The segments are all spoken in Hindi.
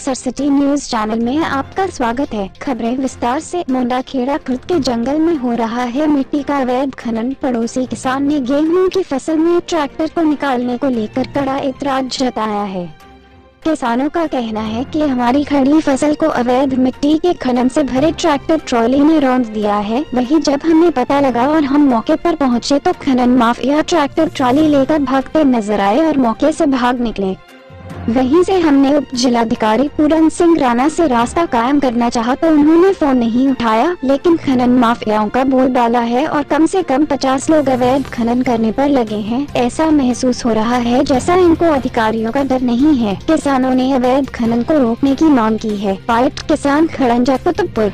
अमृतसर सिटी न्यूज चैनल में आपका स्वागत है। खबरें विस्तार से। मुंडाखेड़ा खुर्द के जंगल में हो रहा है मिट्टी का अवैध खनन। पड़ोसी किसान ने गेहूं की फसल में ट्रैक्टर को निकालने को लेकर कड़ा एतराज जताया है। किसानों का कहना है कि हमारी खड़ी फसल को अवैध मिट्टी के खनन से भरे ट्रैक्टर ट्रॉली ने रौंद दिया है। वहीं जब हमें पता लगा और हम मौके पर पहुंचे तो खनन माफिया ट्रैक्टर ट्रॉली लेकर भागते नजर आए और मौके से भाग निकले। वहीं से हमने उप जिलाधिकारी पूरन सिंह राणा से रास्ता कायम करना चाहा तो उन्होंने फोन नहीं उठाया। लेकिन खनन माफियाओं का बोलबाला है और कम से कम 50 लोग अवैध खनन करने पर लगे हैं। ऐसा महसूस हो रहा है जैसा इनको अधिकारियों का डर नहीं है। किसानों ने अवैध खनन को रोकने की मांग की है। फाइट किसान खड़ंजा कुतुबपुर।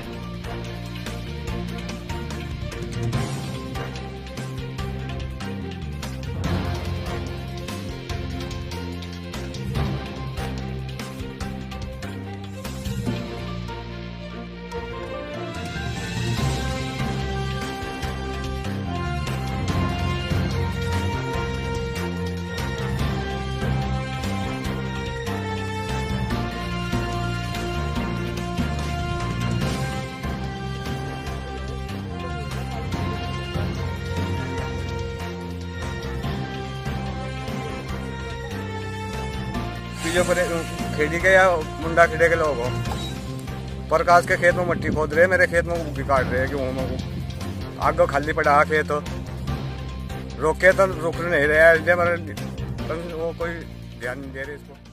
जो खेड़ी के या मुंडा खेड़े के लोग हो, प्रकाश के खेत में मट्टी खोद रहे, मेरे खेत में भी काट रहे गेहूं आगे खाली पड़ा खेत। रोके तो रुक नहीं रहे, वो कोई ध्यान नहीं दे रहे इसको।